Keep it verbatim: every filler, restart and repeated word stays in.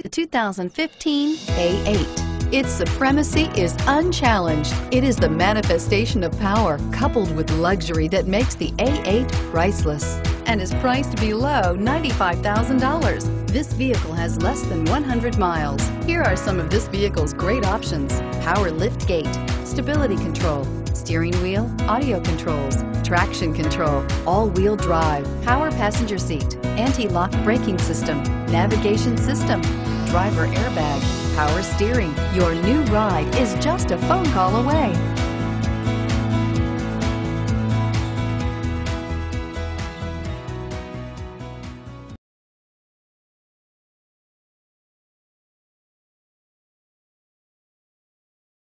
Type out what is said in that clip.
the two thousand fifteen A eight. Its supremacy is unchallenged. It is the manifestation of power coupled with luxury that makes the A eight priceless and is priced below ninety-five thousand dollars. This vehicle has less than one hundred miles. Here are some of this vehicle's great options: power lift gate, stability control, steering wheel audio controls, traction control, all-wheel drive, power passenger seat, anti-lock braking system, navigation system, driver airbag, power steering. Your new ride is just a phone call away.